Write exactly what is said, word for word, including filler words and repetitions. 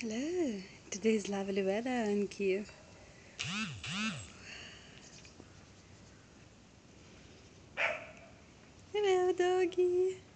Hello. Today's lovely weather in Kiev. Hello, doggy.